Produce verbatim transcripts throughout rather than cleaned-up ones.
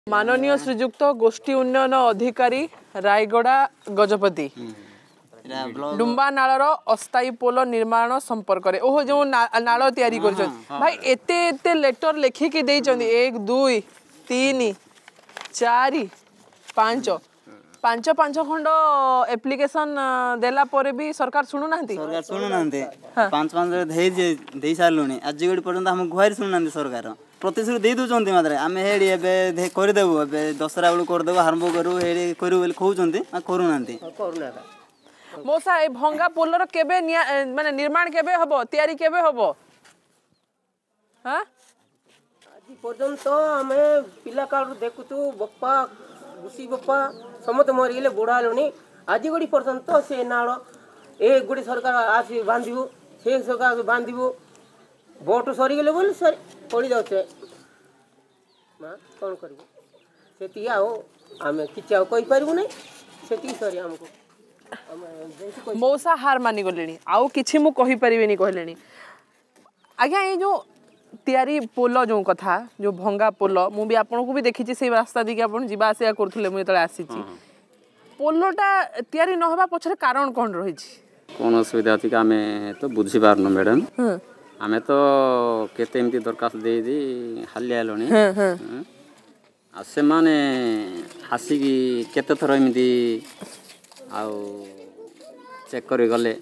माननीय श्रीजुक्त गोष्ठी उन्नयन अधिकारी रायगड़ा गजपति डुम्बा नालर अस्थायी पोल निर्माण संपर्क रे ओह जो नाल तैयारी कर भाई एते एते लेटर लिखिकी देइचंदी एक दुई तीन चार पांच पांच पांच खंड एप्लिकेशन देला परे भी सरकार सुनु नांती सरकार सुनु नांती पांच पांच दे दे सारलुनी आज गुडी पर्यंत हम गुहारी सुनु नांती सरकार प्रतिश्रुति दे दउचंती मात्र आमे हेडी एबे कर देबो एबे दसरा बेलू कर देबो आरंभ करू हेडी करू बोली कहउचंती आ करू नांती करू ना मोसा ए भंगा पोलर केबे माने निर्माण केबे हबो तयारी केबे हबो हां आज पर्यंत हमें पिला काडू देखुतु बप्पा गुसी बप्पा समत मरी गेले बुढ़ा लोनी आज गुडी पर्यंत से नाळ ए गुडी सरकार आसी बांधिबो से सरकार बांधिबो बोट सरी गेले बोल सर पड़ी जाउछे मां कोन करबो सेती आओ हमें किछ आ कहि परबो नै सेती सरी हमको मौसा हार मानी गलेनी आउ किछि मु कहि परिबेनी कहलेनी आज्ञा ए जो तयारी पोल जो कथा जो भंगा पोल मु भी आपन को भी देखि से रास्ता दिके आपन जीवा आसे करथुले मु तळे आसीची पोलटा तयारी न होबा पछरे कारण कोन रहि छी कोन असुविधा थी हमें तो बुझी पारनो मैडम हमें तो केते एमती दरखास्त दे दी हालिया लोनी आ से माने हासी की केते थरो एमती आउ चेक करी गले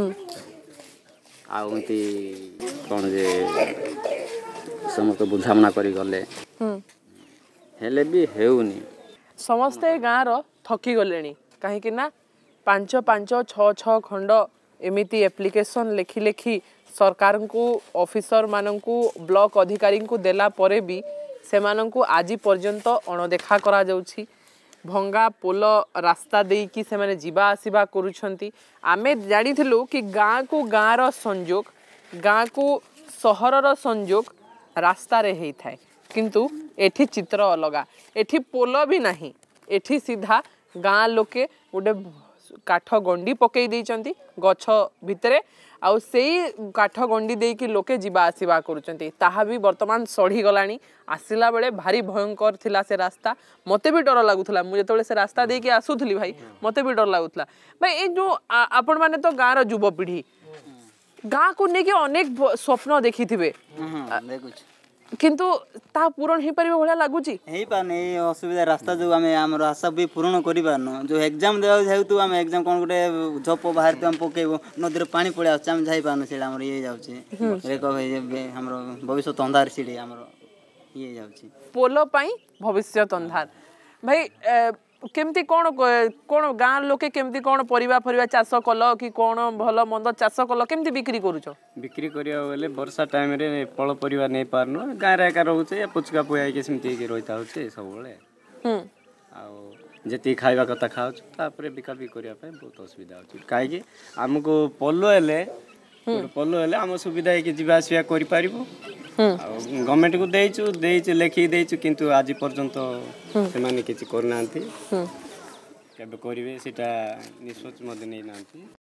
आउ एमती कोन जे समस्त बुझामना करी गले हेले भी हेउनी समस्ते गाँव रो थकी गलेनी कहीं कि ना पांच पांच छ छ खंड एमिति एप्लिकेशन लेखि लेखि सरकार को ऑफिसर माननकू ब्लॉक अधिकारी को देला परे भी से माननकू आज पर्यंत अणदेखा करा जाउछि भंगा पोल रास्ता देई कि से माने जीवा आसीबा करूछंती आमे जानिथिलु कि गाँ को गाँ रो संजोग गाँ को सहर रो संजोग रास्ता रे हेई थाए किंतु एठी चित्र अलगा एठी पोल भी नहीं एठी सीधा गाँ लोके गोटे काठ गंडी पकई देइचंती गछ भितरे आउ सेई काठ गंडी देई कि लोके जीवा आसीबा करूचंती ताहा भी वर्तमान सढ़ी गलानी आसिला बेले भारी भयंकर थिला से रास्ता मते भी डर लागुथला मु जेतबेले से रास्ता देई कि आसुथली भाई मते भी डर लागुथला भाई ए जो आपण माने तो गाँ रो युवा पीढ़ी गाँ को नेके अनेक स्वप्न देखिथिबे देखुछ किंतु ता पूरण ही परिबे भला लागुची हेई पाने असुविधा रास्ता जो हमें हमर आशा भी पूर्ण करि पारनो जो एग्जाम देवा हेतु हम एग्जाम कोन गुटे जॉब बाहर तो हम पकेबो नदीर पानी पड़े आछ हम जाई पारनो सेला हमर ये जाउची रेको हमर भविष्य अंधार सिडी हमर ये जाउची पोलो पाई भविष्य अंधार भाई केमती कोन कोन गाँ लोके केमती कोन परिबा परिबा चाष कलो कि कोन भलो मंद चाष कलो केमती बिक्री करूछो बिक्री करिया बेले वर्षा टाइम रे पळ परिबा नै पारनो गाँ रे का रहउछे पुचका पुया के सिमती के रोइता होछे सब बेले हम आ जेती खाइबा कथा खाउछ तापरे बिका बि करिया पे बहुत असुविधा होछ काहे कि हमको पोलो हेले पोलो हेले हम सुविधा के जीवा आसिया करि पारिबो गवर्नमेंट को देइछु देइछु लेखि देइछु किंतु आज पर्यंत से माने किछि करनांती केबे करिवे सेटा निश्चय मते नै नांती।